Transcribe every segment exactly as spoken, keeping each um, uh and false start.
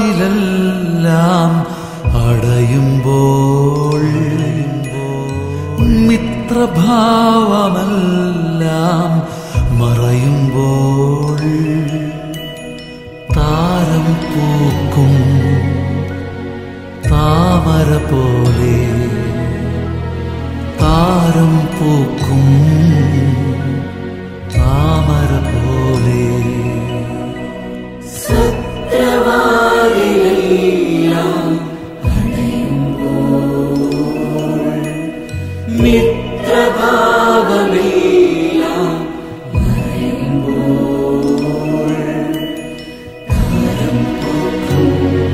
വാതിലെല്ലാം അടയുമ്പോൾ മിത്രഭാവമെല്ലാം മറയുമ്പോൾ താരം പൂക്കും താമര പോലെ താരം പൂക്കും താമര പോലെ സത്യവാദിയെല്ലാം അടയുമ്പോൾ മിത്രഭാവമെല്ലാം മറയുമ്പോൾ താരം പൂക്കും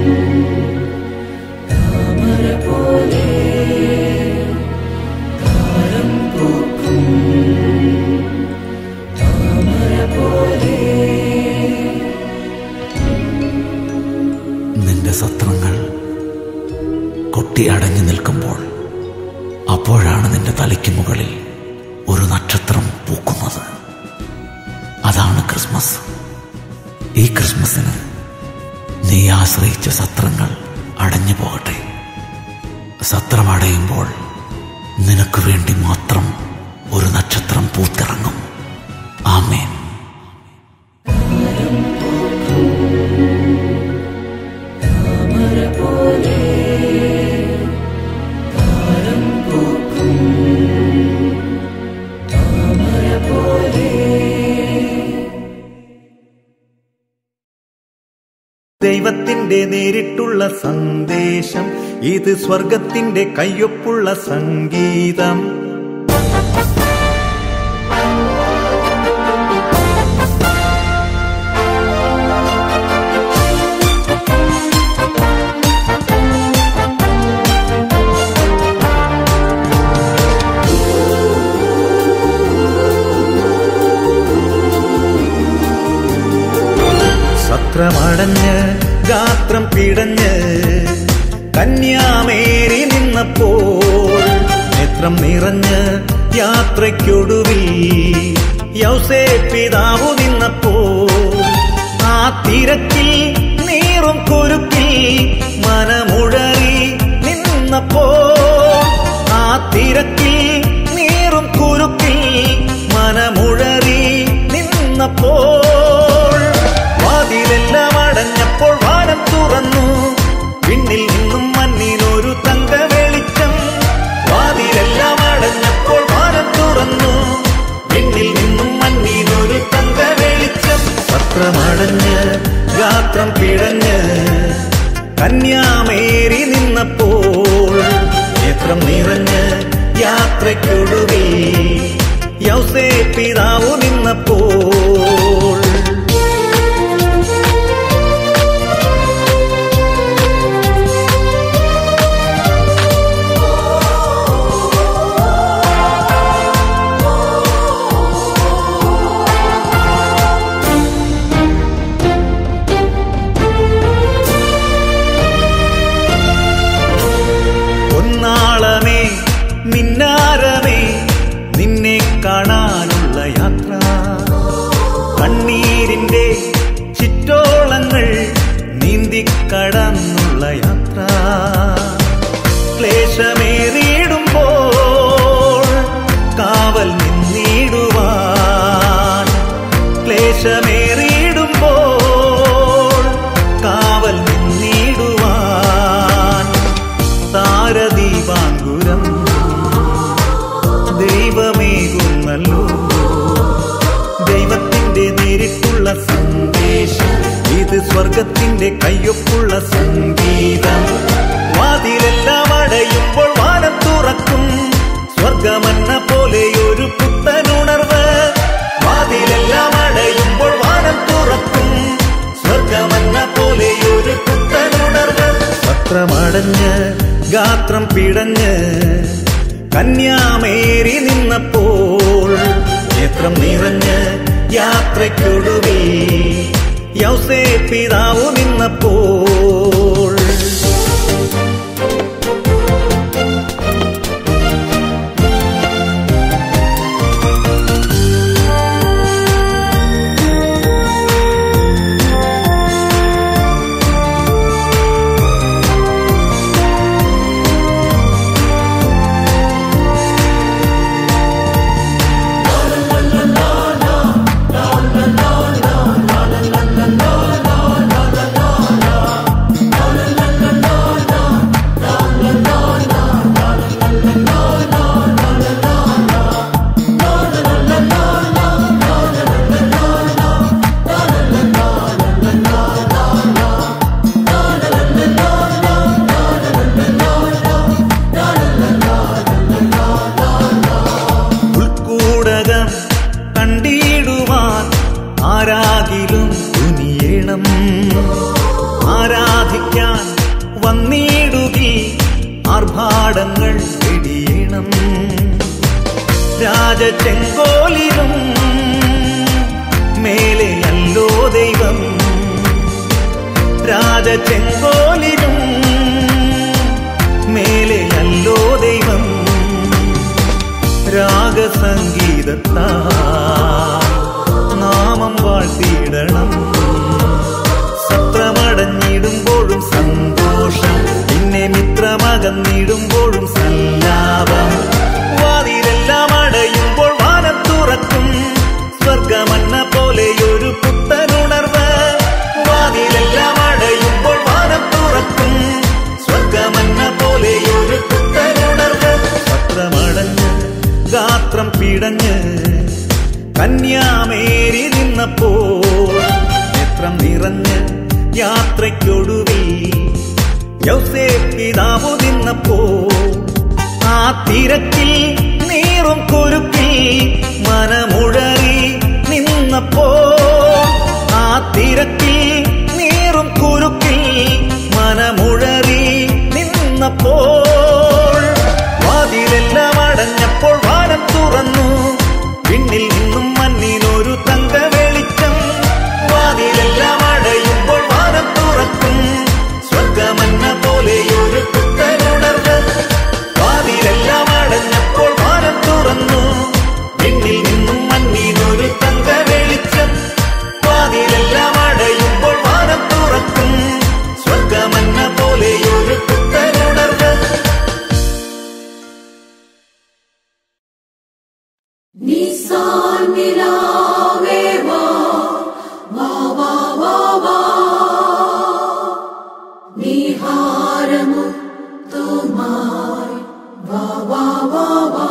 താമര പോലെ താരം പൂക്കും താമര പോലെ. നിന്റെ സത്രങ്ങൾ കൊട്ടിയടഞ്ഞു നിൽക്കുമ്പോൾ അപ്പോഴാണ് നിന്റെ തലയ്ക്ക് മുകളിൽ ഒരു നക്ഷത്രം പൂക്കുന്നത്. അതാണ് ക്രിസ്മസ്. ഈ ക്രിസ്മസിന് നീ ആശ്രയിച്ച സത്രങ്ങൾ അടഞ്ഞു പോകട്ടെ. സത്രം അടയുമ്പോൾ നിനക്ക് വേണ്ടി മാത്രം ഒരു നക്ഷത്രം പൂത്തിറങ്ങും. ആമേൻ. ദൈവത്തിന്റെ നേരിട്ടുള്ള സന്ദേശം, ഇത് സ്വർഗത്തിന്റെ കയ്യൊപ്പുള്ള സംഗീതം. സത്രമടഞ്ഞ് ഗാത്രം പിടഞ്ഞ് കന്യാമേരി നിന്നപ്പോൾ നേത്രം നിറഞ്ഞ് യാത്രയ്ക്കൊടുവിൽ യൗസേപ്പ് പിതാവു നിന്നപ്പോൾ ആ തിരക്കിൽ നീറും കുരുക്കിൽ മനമുഴറി നിന്നപ്പോൾ ആ തിരക്കിൽ നീറും കുരുക്കിൽ മനമുഴറി നിന്നപ്പോൾ വാതിലെല്ലാം അടഞ്ഞപ്പോൾ വാനം തുറന്നു, വിണ്ണിൽ നിന്നും മണ്ണിനൊരു തങ്ക വെളിച്ചം. വാതിലെല്ലാം അടഞ്ഞപ്പോൾ വാനം തുറന്നു, വിണ്ണിൽ നിന്നും മണ്ണിനൊരു തങ്ക വെളിച്ചം. സത്രമടഞ്ഞ് ഗാത്രം പിടഞ്ഞ് കന്യാമേരി നിന്നപ്പോൾ നേത്രം നിറഞ്ഞ് യാത്രയ്ക്കൊടുവിൽ യൗസേപ്പ് പിതാവു നിന്നപ്പോൾ മിന്നാരമേ നിന്നെ കാണാനുള്ള യാത്ര, കണ്ണീരിന്റെ ചിറ്റോളങ്ങൾ നീന്തിക്കടന്നുള്ള യാത്ര. ക്ലേശമേറിയിടുമ്പോൾ കാവൽ നിന്നിടുവാൻ, ക്ലേശമേറിയിടുമ്പോൾ കാവൽ നിന്നിടുവാൻ താരദീപാങ്കുരം ദൈവമേകുന്നല്ലോ. ദൈവത്തിന്റെ നേരിട്ടുള്ള സന്ദേശം, ഇത് സ്വർഗത്തിന്റെ കയ്യൊപ്പുള്ള സംഗീതം. വാതിലെല്ലാം അടയുമ്പോൾ വാനം തുറക്കും, സ്വർഗമെന്ന പോലെ ഒരു പുത്തനുണർവ്. വാതിലെല്ലാം അടയുമ്പോൾ വാനം തുറക്കും, സ്വർഗമെന്ന പോലെ ഒരു പുത്തനുണർവ്. സത്രമടഞ്ഞ് ഗാത്രം പിടഞ്ഞ് കന്യാമേരി നിന്നപ്പോൾ നേത്രം നിറഞ്ഞ് യാത്രയ്ക്കൊടുവിൽ യൗസേപ്പ് പിതാവു നിന്നപ്പോൾ രാജചെങ്കോലിനും മേലെയല്ലോ ദൈവം. രാജചെങ്കോലിനും മേലെയല്ലോ ദൈവം. രാഗസംഗീതത്താൽ നാമം വാഴ്ത്തിയിടണം. സത്രമടഞ്ഞിടുമ്പോഴും സന്തോഷം, പിന്നെ മിത്രമകന്നിടുമ്പോഴും സല്ലാപം. വാതിലെല്ലാം അടയുമ്പോൾ വാനം തുറക്കും, സ്വർഗമന്ന പോലെയൊരു പുത്തനുണർവ്. വാതിലെല്ലാം അടയുമ്പോൾ വാനം തുറക്കും, സ്വർഗമന്ന പോലെയൊരു പുത്തനുണർവ്. പത്രമടഞ്ഞ് ഗാത്രം പിടഞ്ഞ് കന്യാമേരി നിന്നപ്പോൾ നേത്രം നിറഞ്ഞ് യാത്രയ്ക്കൊടുവിൽ യൗസേപ്പ് പിതാവ് നിന്നപ്പോൾ ആ തിരക്കിൽ നീറും കുരുക്കിൽ മനമുഴറി നിന്നപ്പോൾ ആ തിരക്കിൽ നീറും കുരുക്കിൽ മനമുഴറി നിന്നപ്പോൾ വാതിലെല്ലാം അടഞ്ഞപ്പോൾ വാനം തുറന്നു, പിന്നിൽ നിന്നും മണ്ണിനൊരു തങ്ക വെളിച്ചം. വാതിലെല്ലാം അടയുമ്പോൾ വാനം തുറക്കും, സ്വർഗമന്ന പോലെയൊരു പുത്തനുണർവ്. വാതിലെല്ലാം അടഞ്ഞപ്പോൾ വാനം തുറന്നു, പിന്നിൽ നിന്നും മണ്ണിനൊരു തങ്ക വെളിച്ചം. വാതിലെല്ലാം അടയുമ്പോൾ വാനം തുറക്കും, സ്വർഗമന്ന പോലെയൊരു പുത്തനുണർവ്. Nisan nilawe wa wa wa wa wa Niharamu tumai wa wa wa wa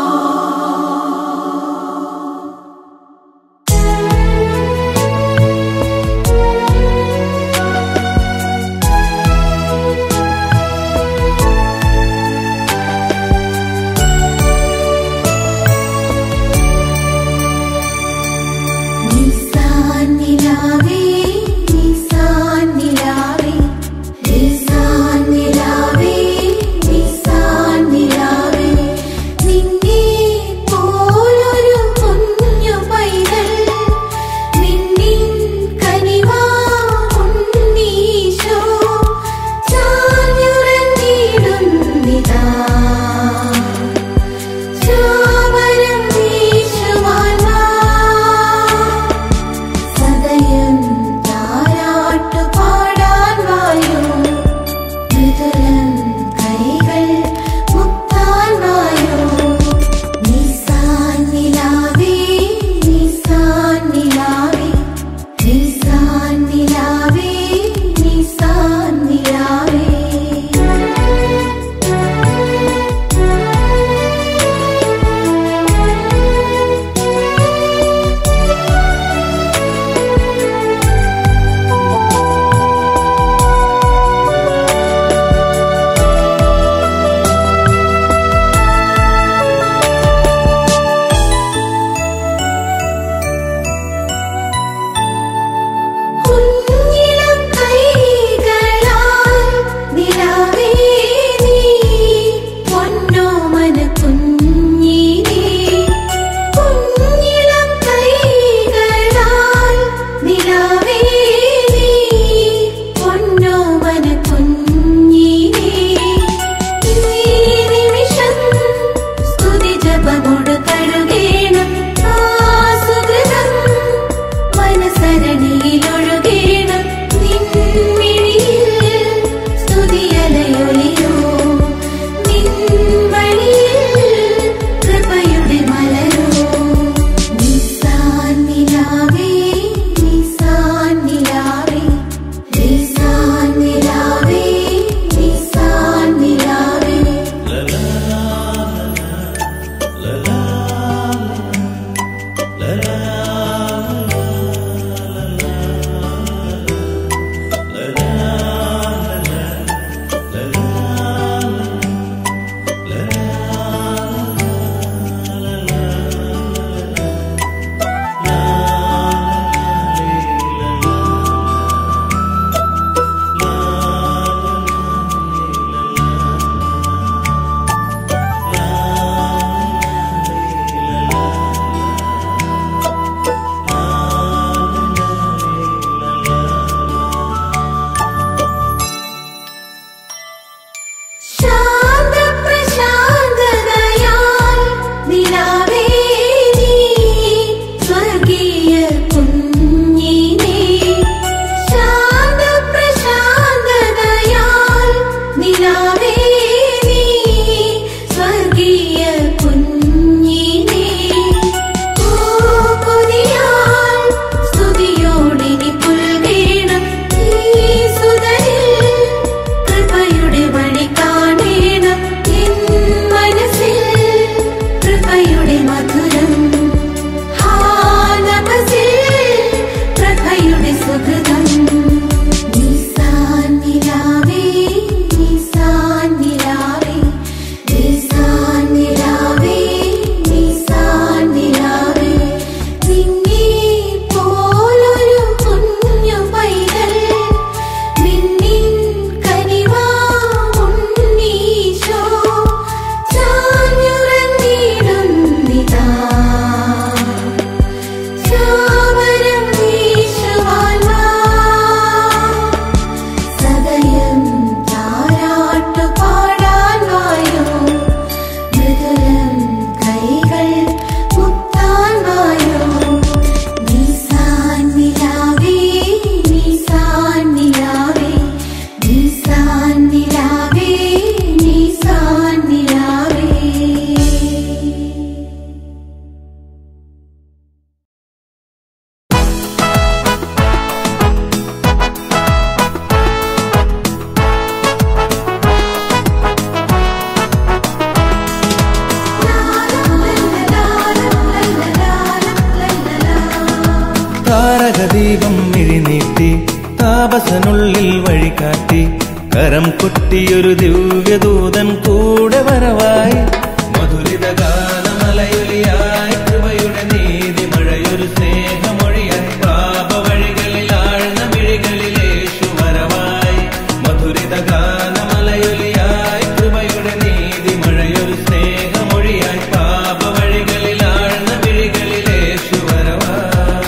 താരകദീപം മിഴിനീട്ടി താപസനുള്ളിൽ വഴികാട്ടി കരം കൊട്ടിയൊരു ദിവ്യദൂതൻ കൂടെ വരവായി മധുരിത ഗാനമലയൊലിയായി കൃപയുടെ നീതി മഴയൊരു സ്നേഹമൊഴിയായി പാപ വഴികളിൽ ആഴ്ന്ന മിഴികളിലേശു വരവായി മധുരിത ഗാനമലയൊലിയായി കൃപയുടെ നീതി മഴയൊരു സ്നേഹമൊഴിയായി പാപ വഴികളിൽ ആഴ്ന്ന മിഴികളിലേശു വരവായി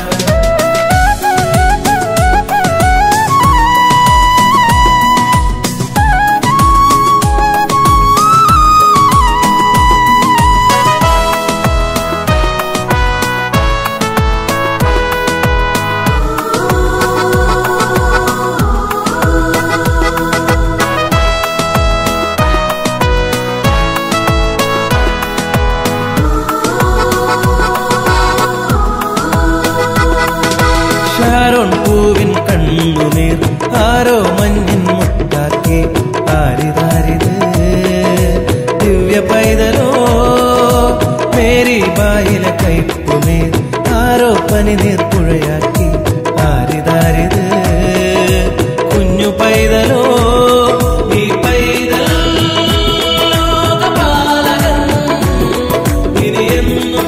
ഷാരോൺ പൂവിൻ കണ്ണുനീർ ആരോ മഞ്ഞിൻ മുട്ടാക്കി ആരിതാരിത് ദിവ്യ പൈതലോ മേരി ബായിലെ കൈപ്പുനീർ ആരോ പനിനീർ പുഴയാക്കി ആരിതാരിത് കുഞ്ഞു പൈതലോ ഈ പൈതൽ ലോകപാലകൻ ഇനിയെന്നും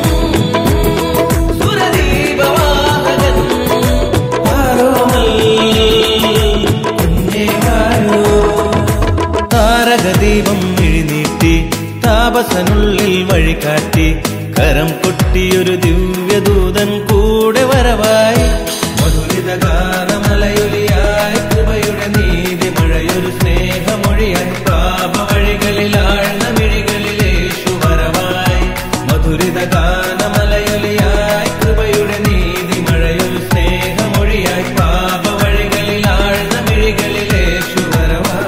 താരകദീപം മിഴിനീട്ടി താപസനുള്ളിൽ വഴികാട്ടി കരം കൊട്ടിയൊരു ദിവ്യദൂതൻ കൂടെ വരവായി മധുരിത ഗാനമലയൊലിയായി കൃപയുടെ നീതി മഴയൊരു സ്നേഹമൊഴിയായി പാപ വഴികളിൽ ആഴ്ന്ന മിഴികളിലേശു വരവായി മധുരിത ഗാനമലയൊലിയായി കൃപയുടെ നീതി മഴയൊരു സ്നേഹമൊഴിയായി പാപ വഴികളിൽ ആഴ്ന്ന മിഴികളിലേശു വരവായി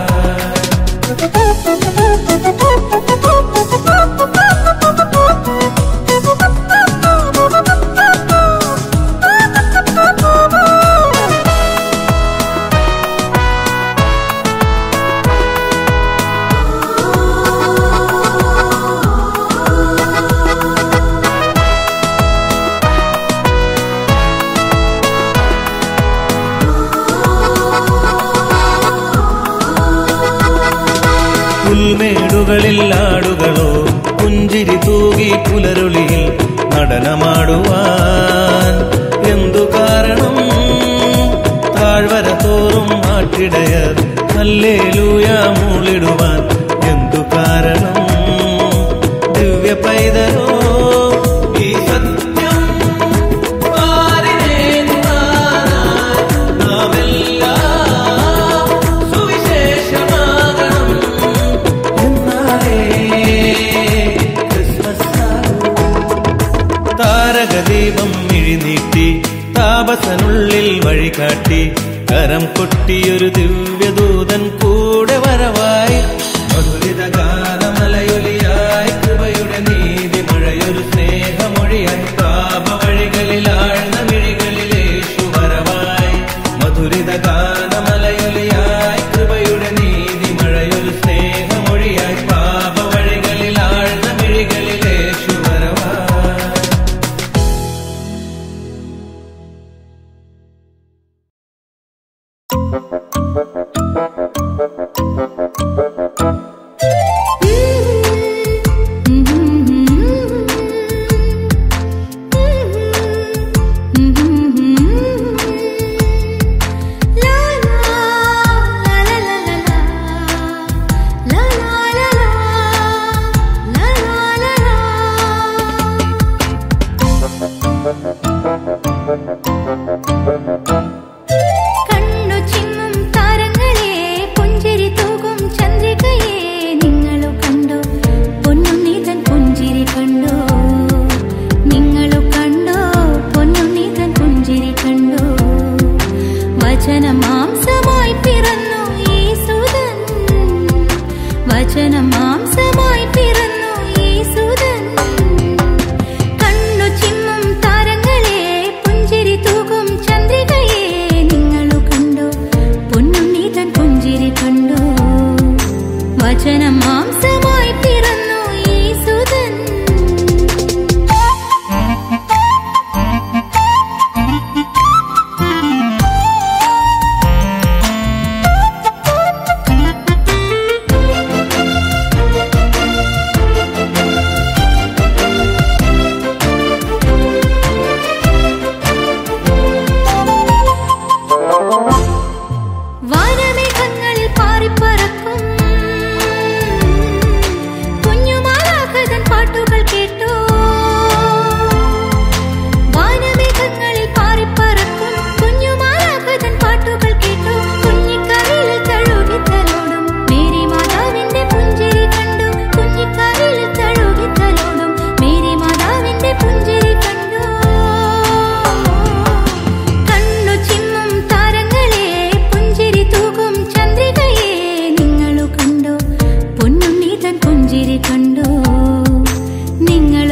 പുൽമേടുകളിൽ ആടുകളോ പുഞ്ചിരി തൂകി പുലരൊളിയിൽ നടനമാടുവാൻ എന്തു കാരണം താഴ്വര തോറും ആട്ടിടയർ ഹല്ലേലൂയ മൂളിടുവാൻ എന്തു കാരണം ദിവ്യ പൈതലോ ഈ സത്യം താരകദീപം മിഴിനീട്ടി താപസനുള്ളിൽ വഴികാട്ടി കരം കൊട്ടിയൊരു ദിവ്യദൂതൻ കൂടെ വരവായി മധുരിത ഗാനമലയൊലിയായി കൃപയുടെ നീതി മഴയൊരു സ്നേഹമൊഴിയായി പാപ വഴികളിൽ ആഴ്ന്ന മിഴികളിലേശു വരവായി മധുരിത ഗാനമലയൊലിയായി കൃപയുടെ നീതി മഴയൊരു സ്നേഹമൊഴിയായി പാപ വഴികളിൽ ആഴ്ന്ന മിഴികളിലേശു വരവായി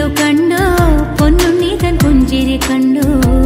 കണ്ടോ പൊന്നുണ്ണി തൻ പുഞ്ചിരി കണ്ടോ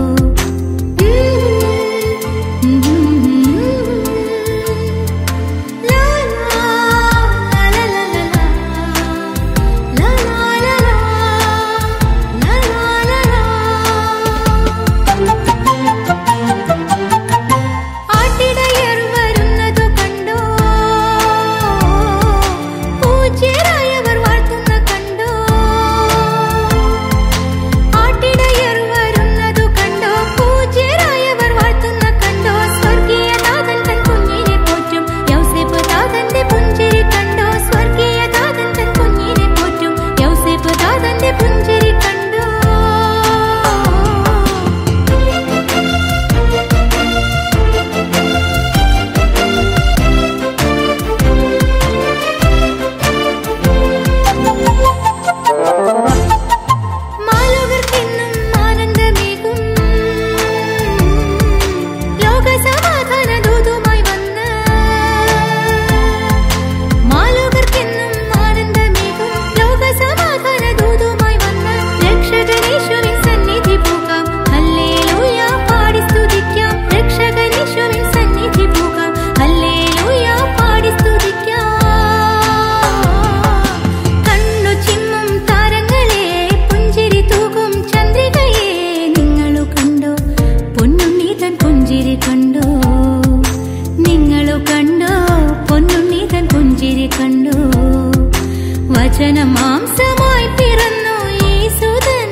വചനമാംസമായി പിറന്നു യേശുദൻ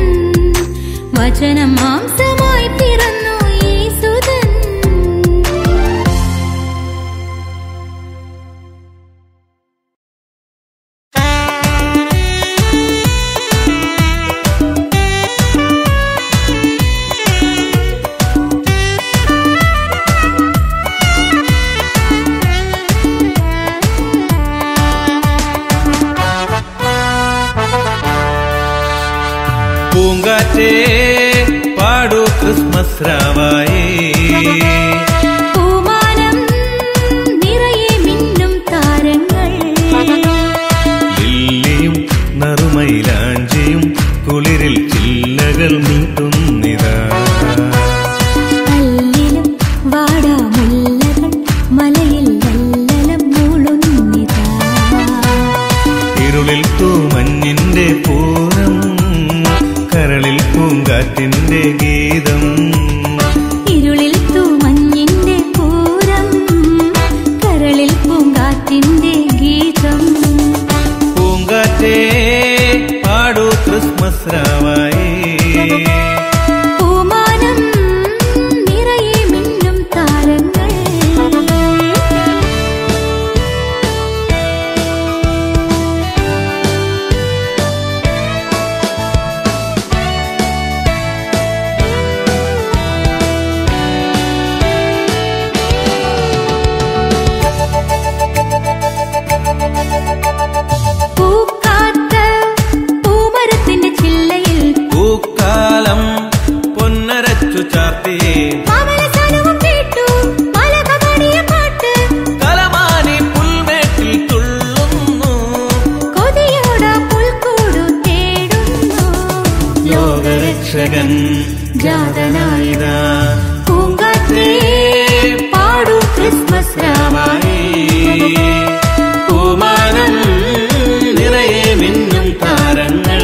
വചനമാംസമായി പിറന്നു യേശുദൻ പൂങ്കാറ്റേ പാടൂ ക്രിസ്മസ് രാവായേ പൂമാനം നിറയെ മിന്നും താരങ്ങൾ ലില്ലിയും നറുമൈലാഞ്ചിയും കുളിരിൽ ചില്ലകൾ നീട്ടുന്നിതാ കല്ലിലും വാടാമുല്ലകൾ മലയിൽ വല്ലലം മൂളുന്നിതാ ഇരുളിൽ തൂമഞ്ഞിന്റെ പൂരം കരളിൽ പൂങ്കാറ്റിന്റെ ഗീതം ഇരുളിൽ തൂമഞ്ഞിന്റെ പൂരം കരളിൽ പൂങ്കാറ്റിന്റെ ഗീതം പൂങ്കാറ്റേ പാടൂ ക്രിസ്മസ് രാവായേ പൂമാനം നിറയെ മിന്നും താരങ്ങൾ പൂക്കാത്ത പൂമരത്തിന്റെ ചില്ലയിൽ പൂക്കാലം പൊന്നരച്ചു ചാർത്തിയേ മാമലസാനവും കേട്ടു മലകമണിയ പാട്ട് കലമാനി പുൽമേട്ടിൽ തുള്ളുന്നു കൊതിയോട പുൽക്കൂടു തേടുന്നു ലോകരക്ഷകൻ ജാതനായിതാ പൂങ്കാറ്റേ പാടൂ ക്രിസ്മസ് രാവായേ പൂമാനം നിറയെ മിന്നും താരങ്ങൾ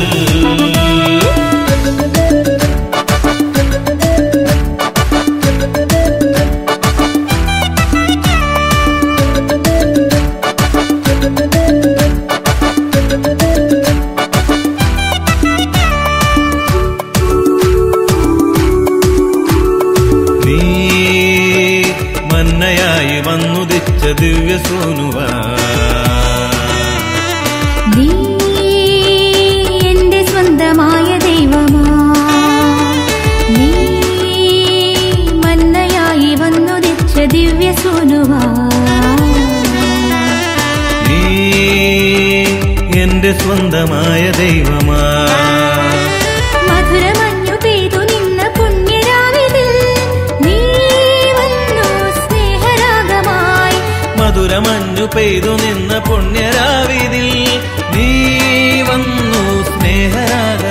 നീ മന്നയായി വന്നുദിച്ച ദിവ്യസൂനുവാ നീ എന്റെ സ്വന്തമായ ദൈവമാ നീ മന്നയായി വന്നുദിച്ച ദിവ്യസൂനുവാ നീ എന്റെ സ്വന്തമായ ദൈവമാ മധുരമഞ്ഞു പെയ്തു നിന്ന പുണ്യരാവിതിൽ നീ വന്നു സ്നേഹരാഗമായി മധുരമഞ്ഞു പെയ്തു നിന്ന പുണ്യരാവിതിൽ നീ വന്നു സ്നേഹരാഗ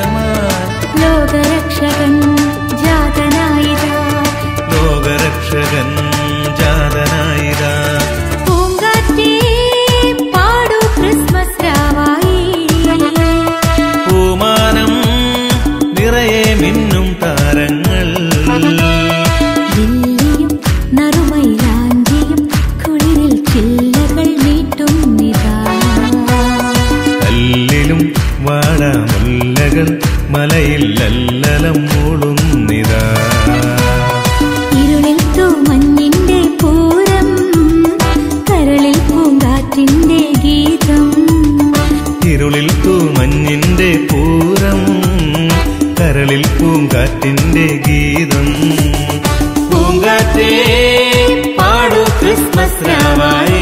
മലയിൽ ലല്ലലം മൂളുന്നിതാ. ഇരുളിൽ തൂമഞ്ഞിന്റെ പൂരം, കരളിൽ പൂങ്കാറ്റിന്റെ ഗീതം. ഇരുളിൽ തൂമഞ്ഞിന്റെ പൂരം, കരളിൽ പൂങ്കാറ്റിന്റെ ഗീതം. പൂങ്കാറ്റേ പാടു ക്രിസ്മസ് രാവായി,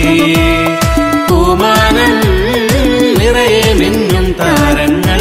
പൂമാനം നിറയെ മിന്നും താരങ്ങൾ.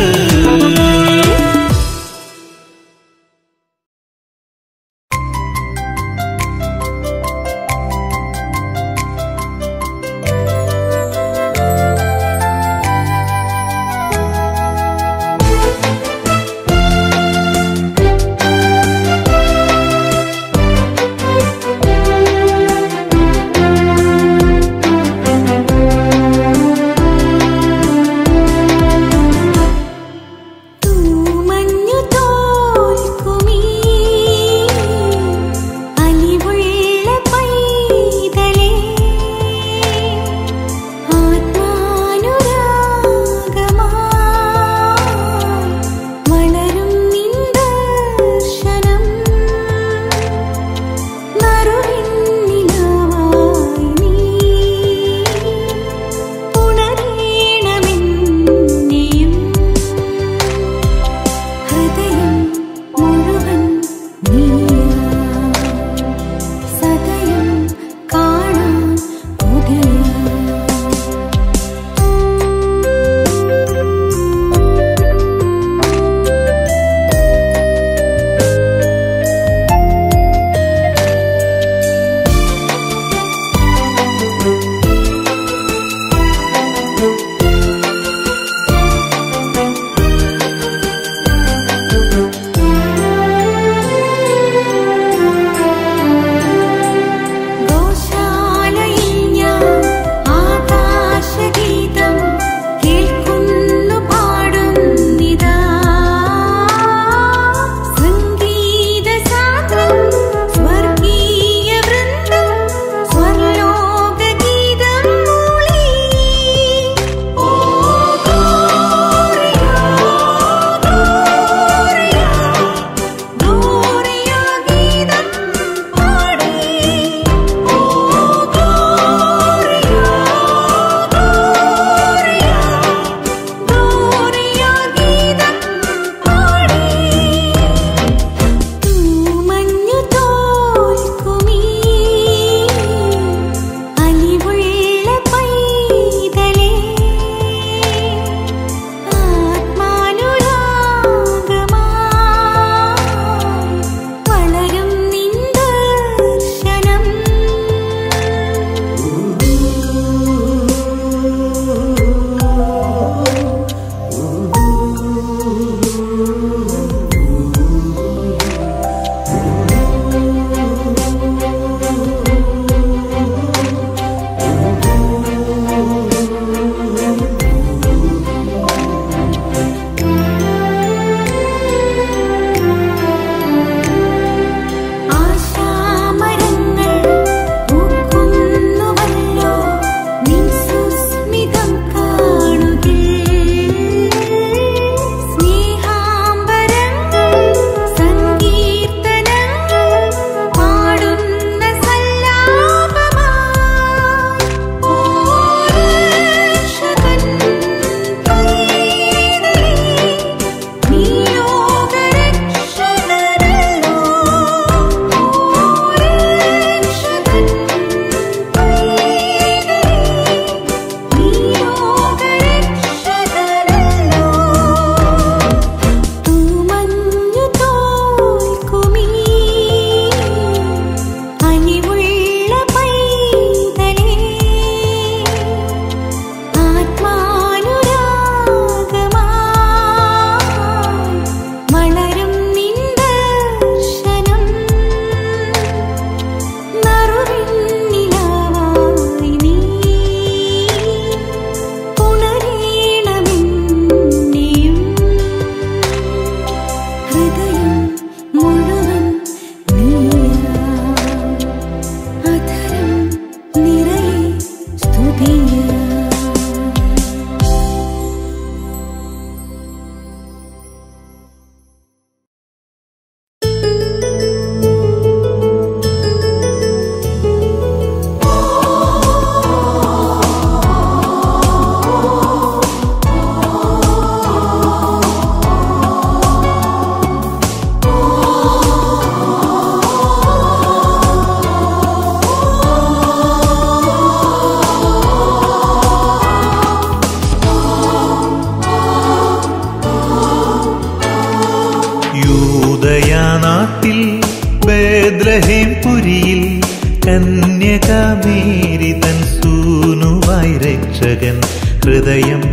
യൂദയാ നാട്ടിൽ ബേത്ലഹേം പുരിയിൽ കന്യകമേരി തൻ സൂനുവായി രക്ഷകൻ ഹൃദയം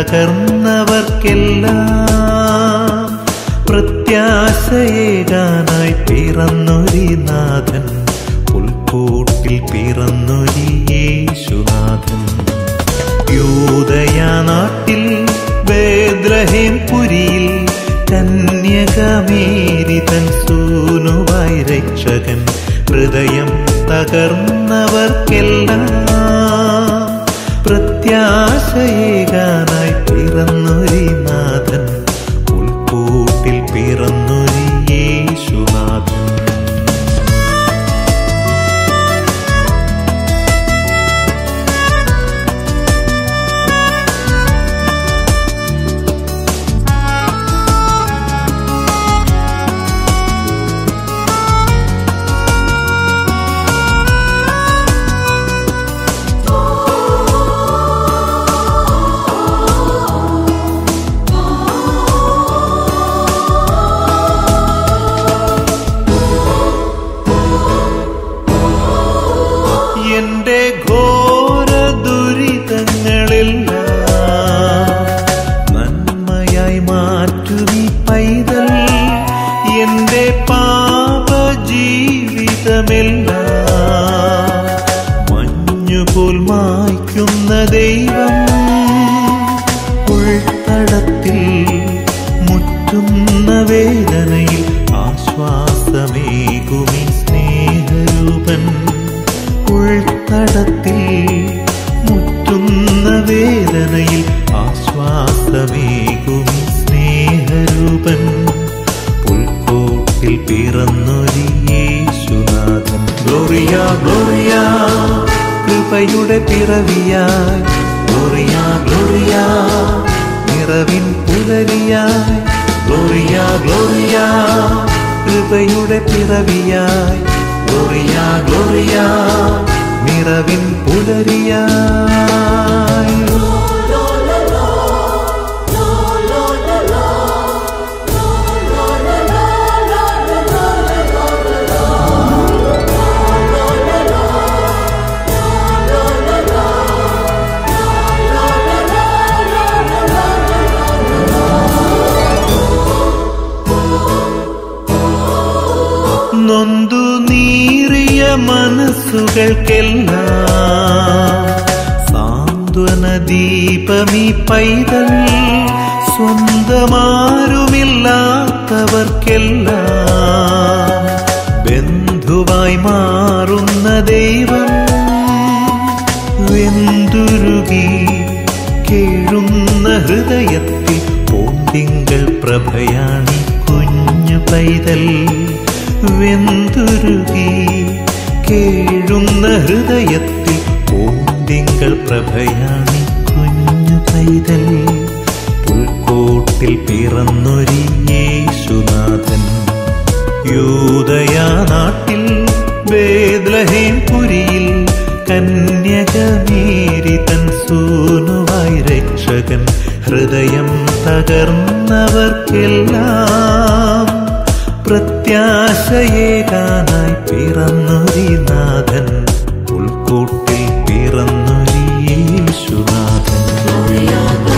തകർന്നവർക്കെല്ലാം പ്രത്യാശയേകാനായി പിറന്നൊരി നാഥൻ പുൽക്കൂട്ടിൽ പിറന്നൊരി യേശുനാഥൻ. യൂദയാ നാട്ടിൽ ബേത്ലഹേം പുരിയിൽ കന്യകമേരി തൻ സൂനുവായി രക്ഷകൻ ഹൃദയം തകർന്നവർക്കെല്ലാം പ്രത്യാശയേകാനായി പിറന്നൊരി നാഥൻ പുൽക്കൂട്ടിൽ പിറന്നൊരി യേശുനാഥൻ. എന്റെ ഘോര ദുരിതങ്ങളെല്ലാം നന്മയായി മാറ്റുമീ പൈതൽ, എന്റെ പാപ ജീവിതമെല്ലാം മഞ്ഞുപോൽ മായ്ക്കുന്ന ദൈവം. ഉൾത്തടത്തിൽ മുറ്റുന്ന വേദനയിൽ ആശ്വാസമേകുമീ സ്നേഹരൂപൻ. ഉൾത്തടത്തിൽ മുറ്റുന്ന വേദനയിൽ ആശ്വാസമേകുമീ സ്നേഹരൂപൻ. പുൽക്കൂട്ടിൽ പിറന്നൊരി യേശുനാഥൻ. ഗ്ലോറിയ ഗ്ലോറിയ കൃപയുടെ പിറവിയായി, ഗ്ലോറിയ ഗ്ലോറിയ നിറവിൻ പുലരിയായി, ഗ്ലോറിയ ഗ്ലോറിയ കൃപയുടെ പിറവിയായി, ഗ്ലോറിയ ഗ്ലോറിയ നിറവിൻ പുലരിയായി. നൊന്തു നീറിയ മനസ്സുകൾക്കെല്ലാം സാന്ത്വന ദീപമീ പൈതൽ. സ്വന്തമാരുമില്ലാത്തവർക്കെല്ലാം ബന്ധുവായി മാറുന്ന ദൈവം. വെന്തുരുകി കേഴുന്ന ഹൃദയത്തിൽ പൂന്തിങ്കൾ പ്രഭയാണി കുഞ്ഞു പൈതൽ. വെന്തുരുകി കേഴുന്ന ഹൃദയത്തിൽ പൂന്തിങ്കൾ പ്രഭയാണി കുഞ്ഞു പൈതൽ. പുൽക്കൂട്ടിൽ പിറന്നൊരി യേശുനാഥൻ. യൂദയാ നാട്ടിൽ ബേത്ലഹേം പുരിയിൽ കന്യകമേരി തൻ സൂനുവായി രക്ഷകൻ ഹൃദയം തകർന്നവർക്കെല്ലാം പ്രത്യാശയേകാനായി പിറന്നൊരി നാഥൻ പുൽക്കൂട്ടിൽ പിറന്നൊരി യേശുനാഥൻ.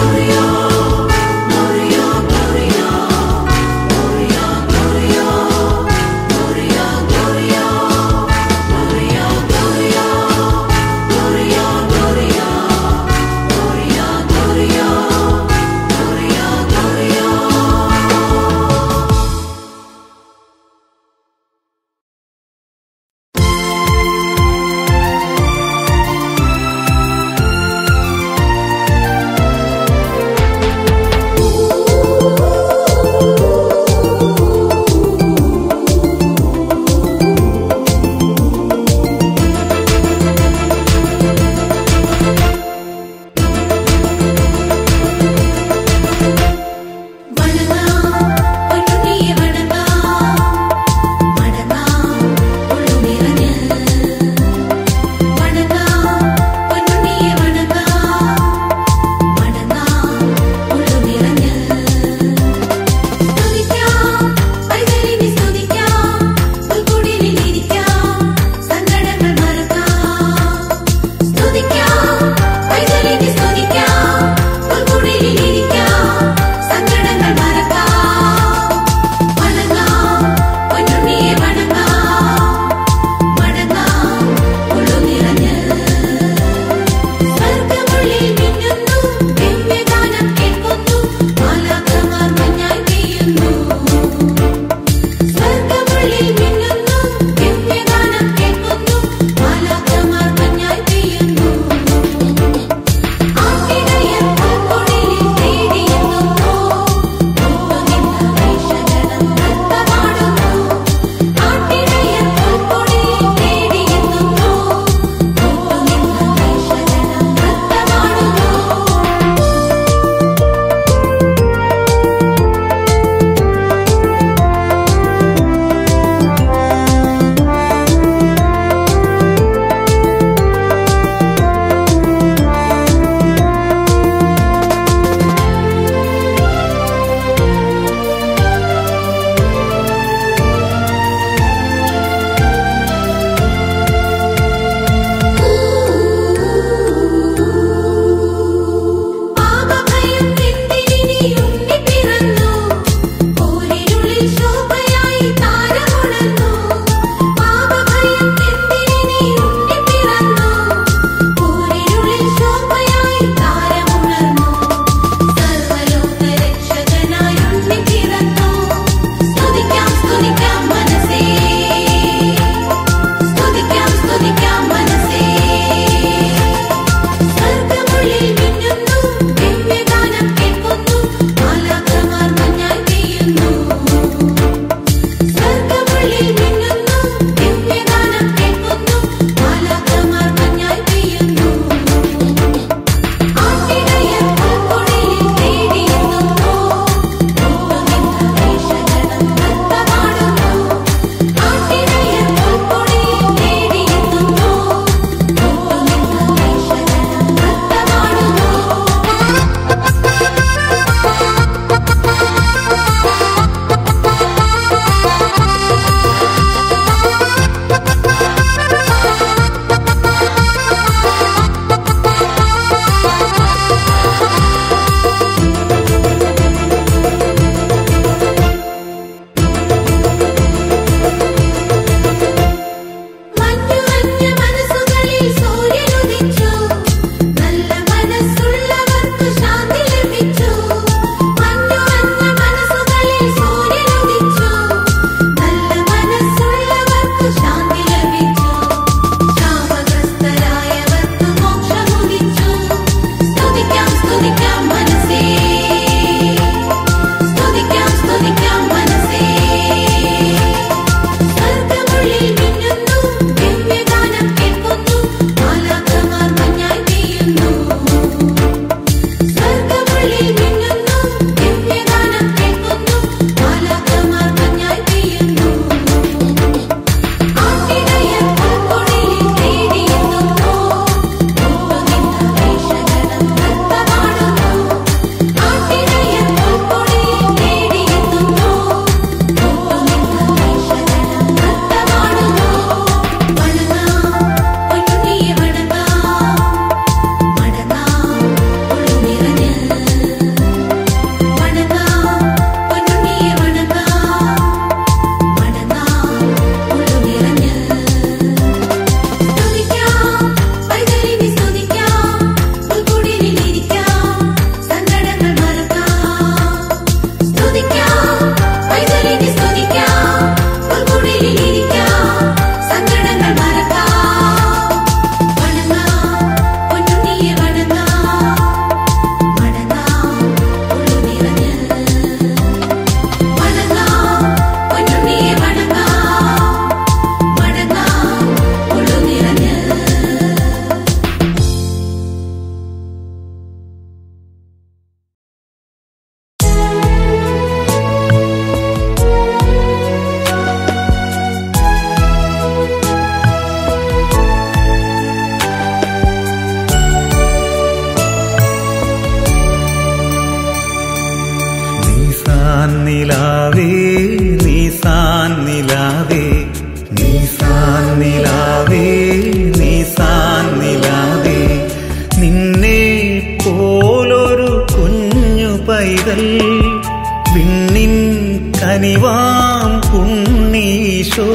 നിലാവേ നീസാൻ നിലാവേ നീസാൻ നിലാവേ നീസാൻ നിലാവേ നിന്നെ പോലൊരു കുഞ്ഞു പൈതൽ വിണ്ണിൻ കനിവാം പുണ്ണീശോ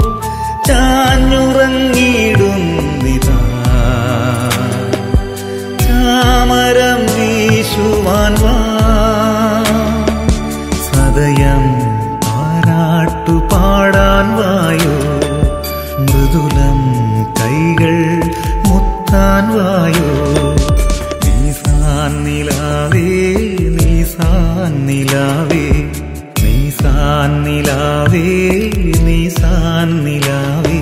ചാഞ്ഞുറങ്ങിടുന്നിതാ ചാമരം വീശുവാൻ വാ സദയം താരാട്ടു പാടാൻ വായോ മൃദുലം കൈകൾ മുത്താൻ വായോ നീസാൻ നിലാവേ നീസാൻ നിലാവേ നീസാൻ നിലാവേ നീസാൻ നിലാവേ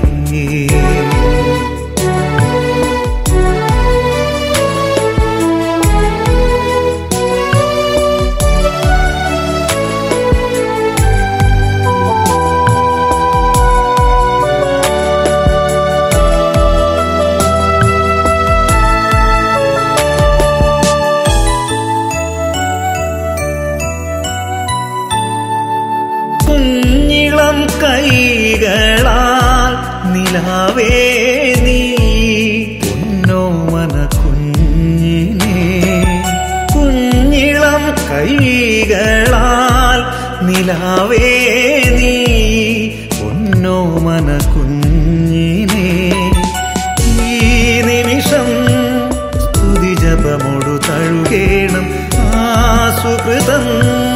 കുഞ്ഞിളം കൈകളാൽ നിലാവേ നീ പൊന്നോമന കുഞ്ഞിനെ കുഞ്ഞിളം കൈകളാൽ നിലാവേ നീ പൊന്നോമന കുഞ്ഞിനെ ഈ നിമിഷം സ്തുതിജപമൊടു തഴുകേണം ആ സുകൃതം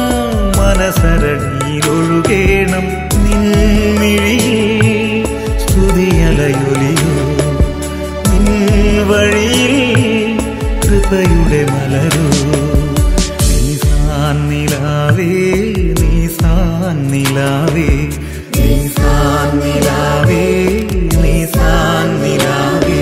മനസരണിയിലൊഴുകേണം നിൻമിഴിയിൽ സ്തുതിയലയൊലിയോ നിൻ വഴിയിൽ കൃപയുടെ മലരോ നീസാൻ നിലാവേ നീസാൻ നിലാവേ നീസാൻ നിലാവേ നീസാൻ നിലാവേ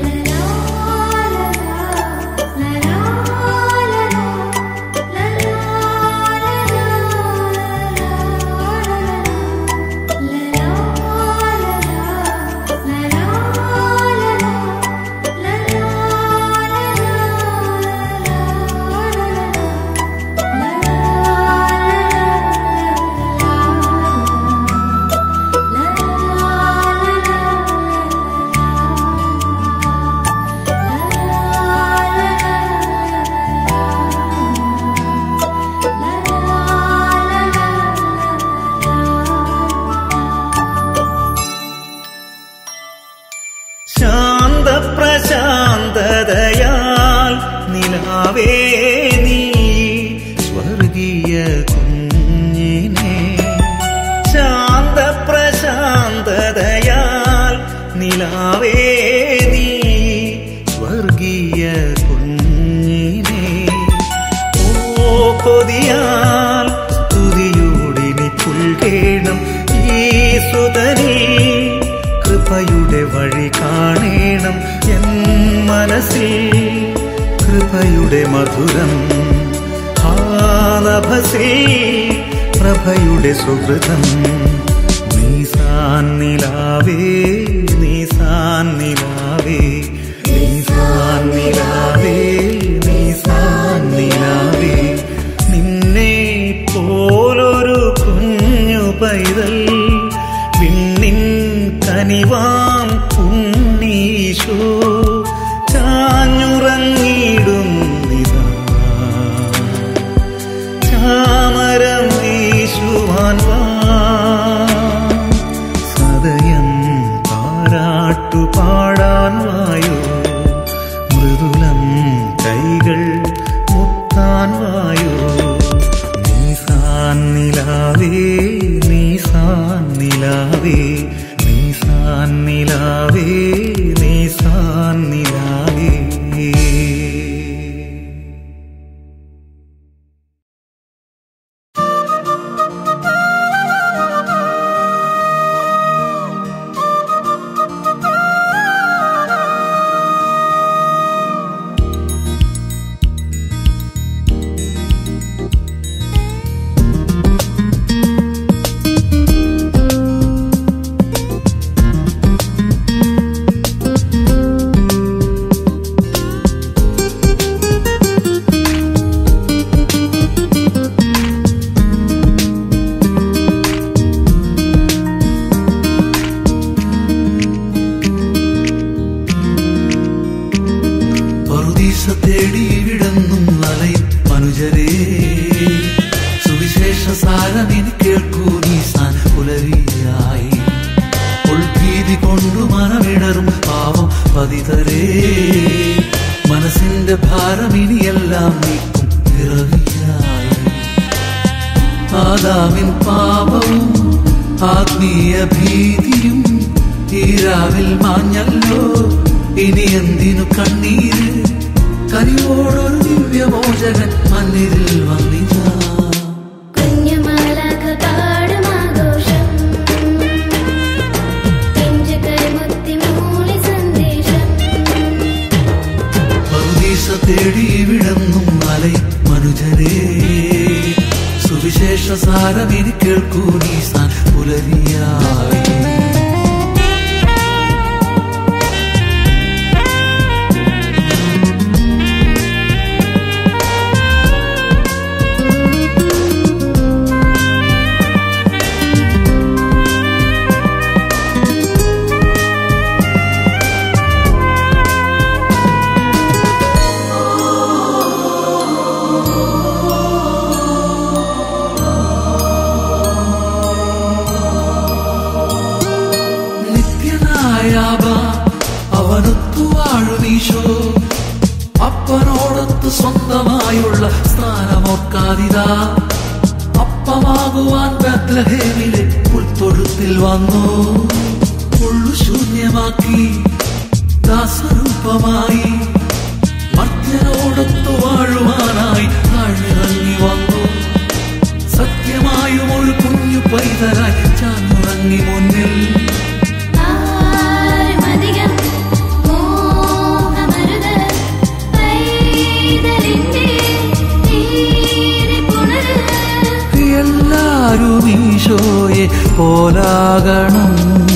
ശാന്തപ്രശാന്തതയാൽ നിലാവേ നീ സ്വർഗീയ കുഞ്ഞിനെ ശാന്തപ്രശാന്തതയാൽ നിലാവേ നീ സ്വർഗീയ കുഞ്ഞിനെ ഓ കൊതിയാൽ സ്തുതിയോടിനി പുൽകേണം ഈ സുതനീ കൃപയുടെ വഴി കാണേണം എൻ മനസ്സിൽ കൃപയുടെ മധുരം ആലഭസിൽ പ്രഭയുടെ സുഹൃതം നീസാൻ നിലാവേ നീസാൻ നിലാവേ നീസാൻ നിലാവേ നീസാൻ നിലാവേ നിന്നെ പോലൊരു കുഞ്ഞു പൈതൽ വിണ്ണിൻ കനിവാം പുണ്ണീശോ ചാഞ്ഞുറങ്ങിടുന്നിതാ ചാമരം വീശുവാൻ വാ സദയം താരാട്ടു പാടാൻ വായോ മൃദുലം കൈകൾ മുത്താൻ വായോ നീസാൻ നിലാവേ നീസാൻ നിലാവേ നീസാൻ നിലാവേ നീസാൻ പതിതരേ മനസ്സിന്റെ ഭാരം ഇനിയെല്ലാം നീക്കും പിറവിയായി. ആദാമിൻ പാപവും ആത്മീയ ഭീതിയും ഈരാവിൽ മാഞ്ഞല്ലോ. ഇനി എന്തിനു കണ്ണീര്? കനിവോടൊരു ദിവ്യമോചകൻ മണ്ണിരിൽ വന്നിതാ. തേടി വിടന്നും അലൈ മനുജരേ സുവിശേഷ സാരമിനി കേൾക്കൂ നീസാൻ പുലരിയായി. അവനൊത്തുവാഴുമീശോ അപ്പനോടൊത്ത് സ്വന്തമായുള്ള സ്ഥാനമോർക്കാതിതാ. അപ്പമാകുവാൻ ബത്ലഹേമിലെ പുൽത്തൊഴുത്തിൽ വന്നു. ഉള്ളു ശൂന്യമാക്കി ദാസരൂപമായി മർത്യനോടൊത്തു വാഴുവാനായി താഴ്ന്നിറങ്ങി വന്നു. സത്യമായും ഒരു കുഞ്ഞു പൈതലായി ചാഞ്ഞുറങ്ങി മുന്നിൽ. എല്ലാരും ഈശോയെ പോലാകണം.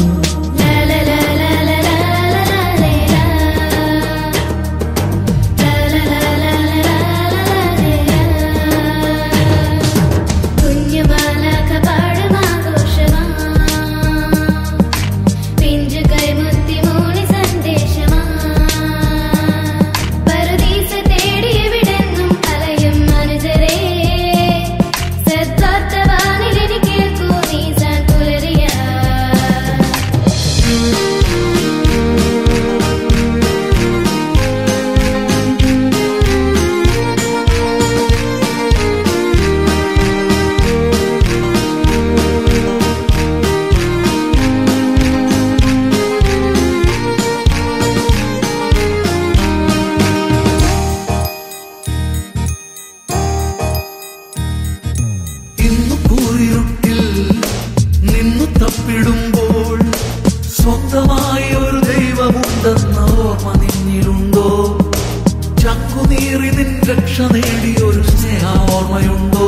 തപ്പിടുമ്പോൾ സ്വന്തമായി ഒരു ദൈവമുണ്ടെന്ന ഓർമ്മ നിന്നിലുണ്ടോ? ചങ്കുനീറി നിൻ രക്ഷ നേടിയൊരു സ്നേഹ ഓർമ്മയുണ്ടോ?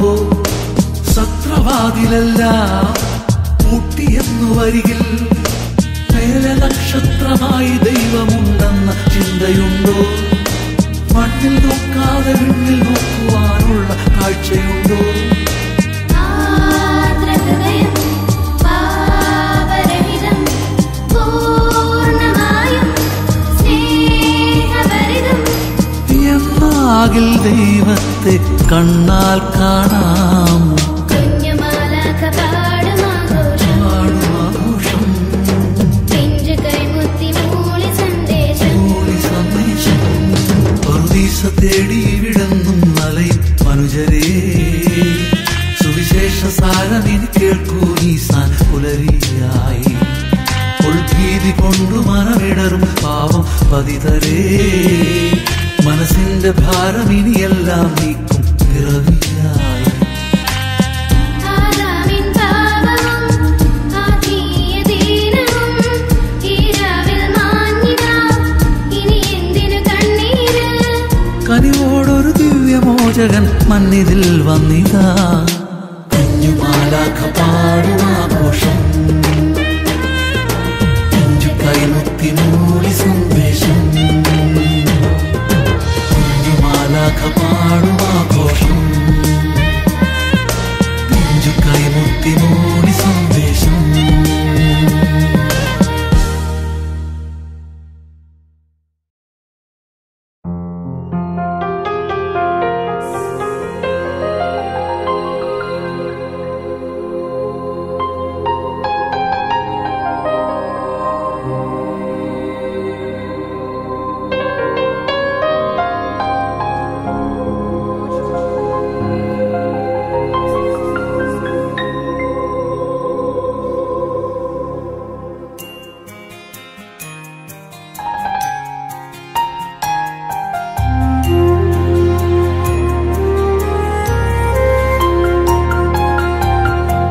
സത്രവാതിലെല്ലാം പൂട്ടിയെന്നു വരികിൽ മേലെ നക്ഷത്രമായി ദൈവമുണ്ടെന്ന ചിന്തയുണ്ടോ? മണ്ണിൽ നോക്കാതെ വിണ്ണിൽ നോക്കുവാനുള്ള കാഴ്ചയുണ്ടോ? ിൽ ദൈവത്തെ കണ്ണാൽ കാണാം. തേടി വിടന്നും അലൈ മനുജരേ സുവിശേഷ സാരമിനി കേൾക്കൂ നീസാൻ പുലരിയായി. ഉൾഭീതി കൊണ്ടു മനമിടറും പാവം പതിതരേ മനസ്സിന്റെ ഭാരം ഇനിയെല്ലാം നീക്കും പിറവിയായി. കനിവോടൊരു ദിവ്യമോചകൻ മണ്ണിതിൽ വന്നിതാ. കുഞ്ഞുമാലാഖ പാടുമാഘോഷം കുഞ്ഞു കൈമുത്തി മൂളി സന്ദേശം. കുഞ്ഞുമാലാഖ പാടുമാഘോഷം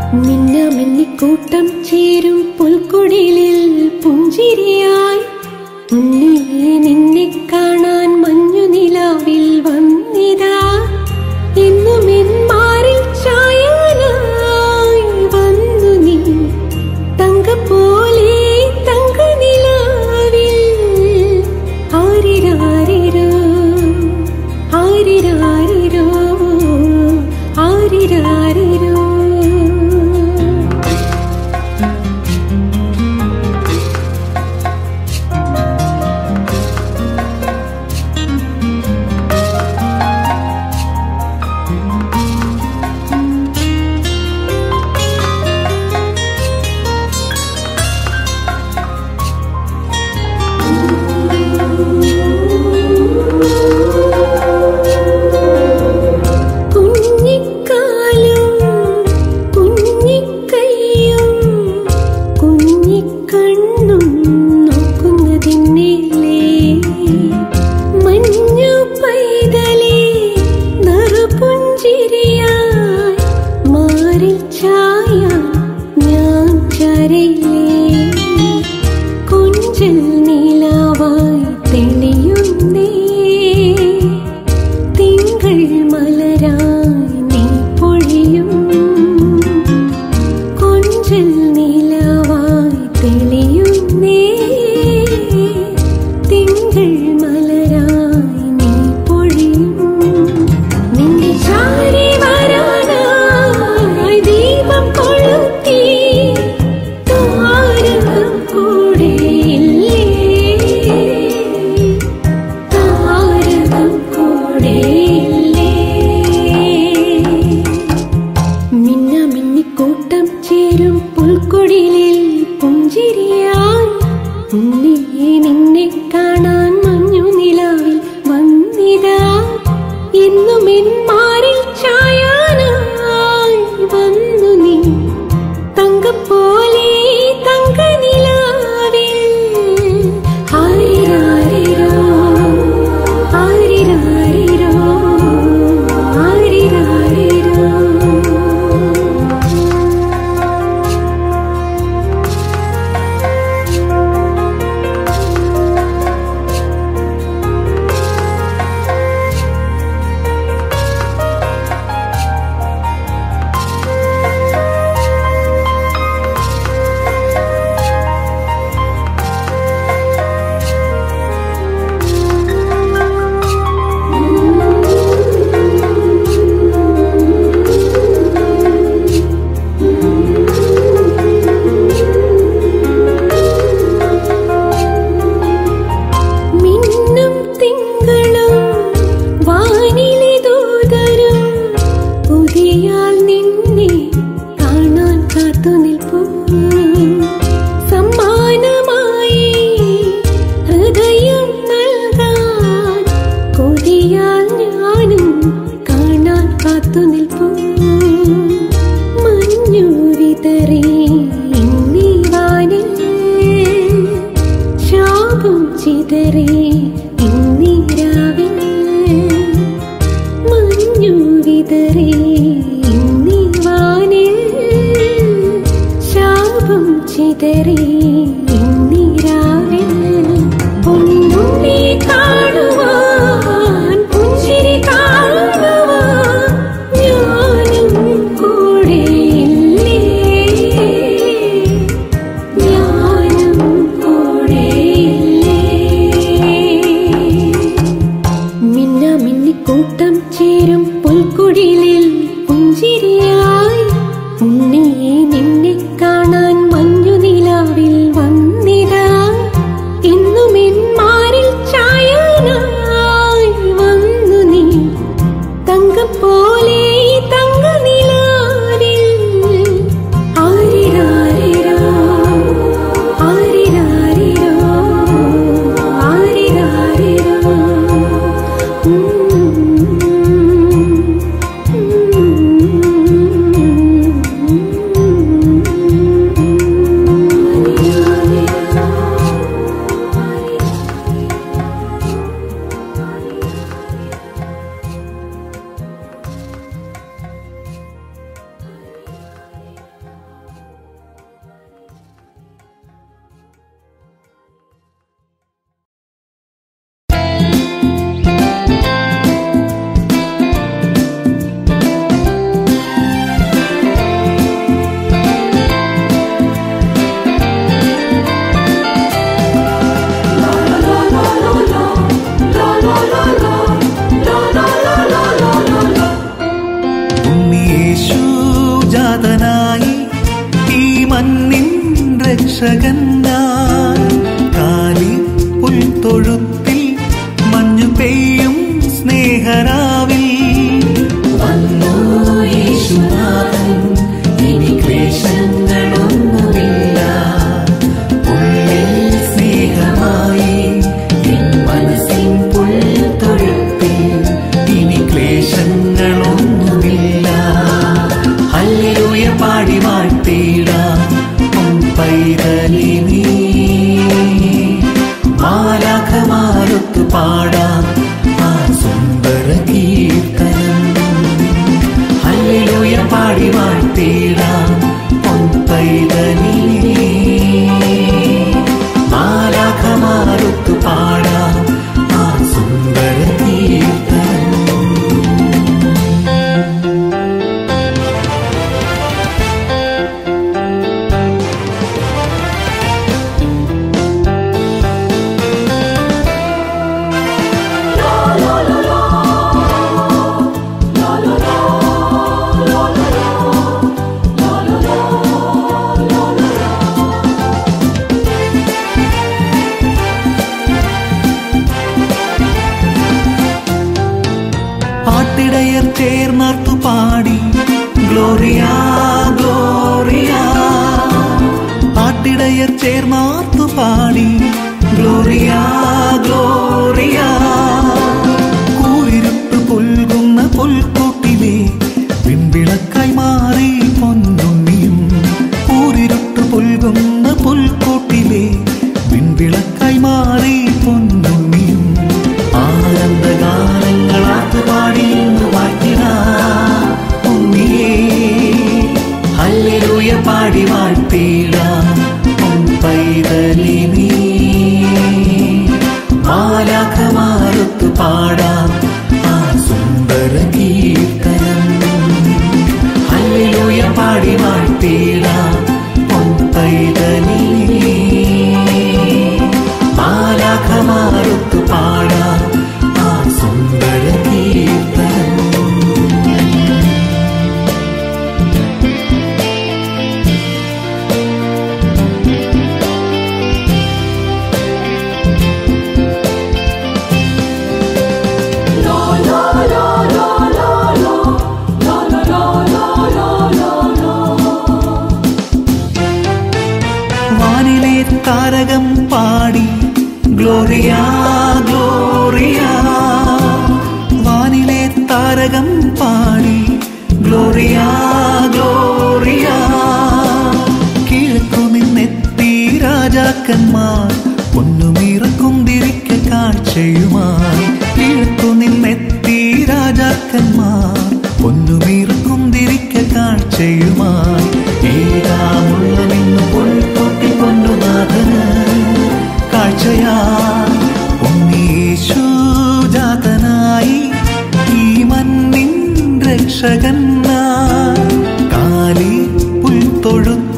മിന്നാമിന്നിക്കൂട്ടം ചേരും പുൽക്കുടിലിൽ പുഞ്ചിരിയായി ഉണ്ണിയെ നിന്നെ കാണാൻ മഞ്ഞുനിലാവിൽ വന്നിതാ എന്നും എൻ മാറിൽ ചായാനായി വന്നു നീ തങ്കപോലെ തങ്കനിലാവിൽ ആരിരാരിരോ ആരിരാരിരോ ആരിരാരിരോ രക്ഷകനായി കാലി പുൽത്തൊഴുത്തിൽ മഞ്ഞു പെയ്യും സ്നേഹരാവിൽ വന്നു യേശുനാഥൻ. ഇനി ക്ലേശങ്ങളൊന്നുമില്ല, ഉള്ളിൽ സ്നേഹമായി എൻ മനസ്സിൻ പുൽത്തൊഴുത്തിൽ ഇനി ക്ലേശങ്ങളൊന്നുമില്ല. ഹല്ലേലൂയ പാടി വാഴ്ത്തിടാം പൈതലിനീ, മാലാഖമാരൊത്തു പാടാം ആ സുന്ദര കീർത്തനം. ഹല്ലേലൂയ പാടി വാഴ്ത്തിടാം പൈതലിനീ, മാലാഖമാരൊത്തു പാടാം ആ സുന്ദര കീർത്തനം. ആട്ടിടയർ ചേർന്നർത്തു പാടി ഗ്ലോറിയ ഗ്ലോറിയ, ആട്ടിടയർ ചേർന്നർത്തു പാടി ഗ്ലോറിയ ഗ്ലോറിയ. കൂരിരുട്ട് പുൽകുന്ന പുൽക്കൂട്ടിലെ വിൺവിളക്കായി മാറി പൊന്നുണ്ണിയും, കൂരിരുട്ട് പുൽകുന്ന പുൽക്കൂട്ടിലെ വിൺവിളക്കായി മാറി പൊന്നുണ്ണിയും. ആനന്ദഗാനങ്ങളാത്തു പാടി വാഴ്ത്തിടാം ഉണ്ണിയേ. ഹല്ലേലൂയ പാടി വാഴ്ത്തിടാം പൈതലിനീ, മാലാഖമാരൊത്തു പാടാം ആ സുന്ദര കീർത്തനം. ഹല്ലേലൂയ പാടി വാഴ്ത്തിടാം പൈതലിനീ, മാലാഖമാരൊത്തു പാടാം ആ സുന്ദര കീർത്തനം. വാനിലെ താരകം പാടി ഗ്ലോറിയ ഗ്ലോറിയ, വാനിലെ താരകം പാടി ഗ്ലോറിയ ഗ്ലോറിയ. കിഴക്കു നിന്നെത്തി രാജാക്കന്മാർ പൊന്നുമിറക്കുന്തിരിക്ക കാഴ്ചയുമായി. കിഴക്കു നിന്നെത്തി രാജാക്കന്മാർ പൊന്നുമിറക്കുന്തിരിക്ക കാഴ്ചയുമായി. ഏകാമുള്ള നിന്ന് പൊൽപ്പൊട്ടി പൊന്നുനാഥന് കാഴ്ചയായി ഉണ്ണീശു ജാതനായി ഈ മണ്ണിൻ രക്ഷകനായി കാലി പുൽത്തൊഴുത്തിൽ